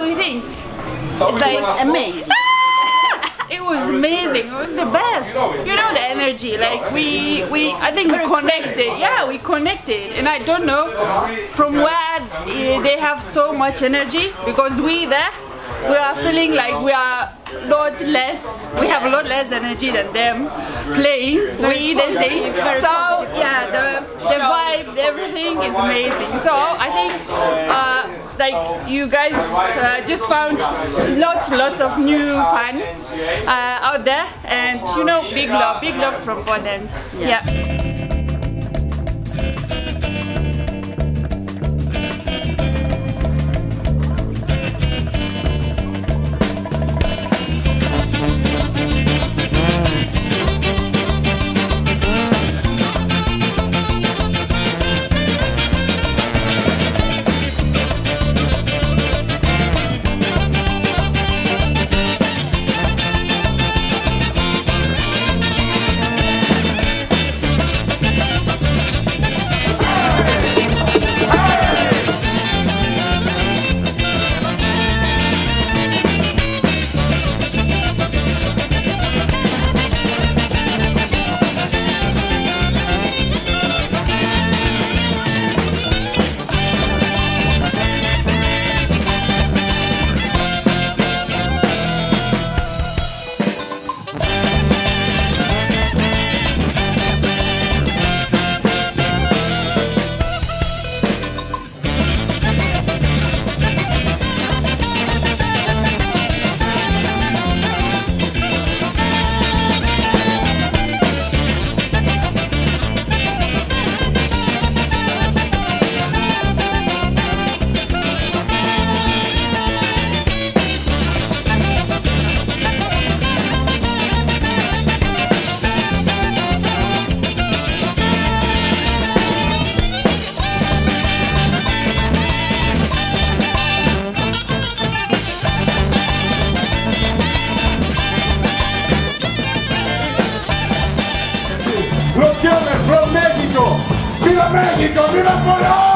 do you think? It's like, It was amazing. It was amazing. It was the best. You know the energy. Like I think we connected. Yeah, we connected. And I don't know from where they have so much energy, because we are feeling like we are we have a lot less energy than them playing. They say so. Yeah, the vibe, everything is amazing. So I think like you guys just found lots of new fans out there, and you know, big love from Poland. Yeah. Los KAMER from Mexico! ¡Viva México! ¡Viva Colombia!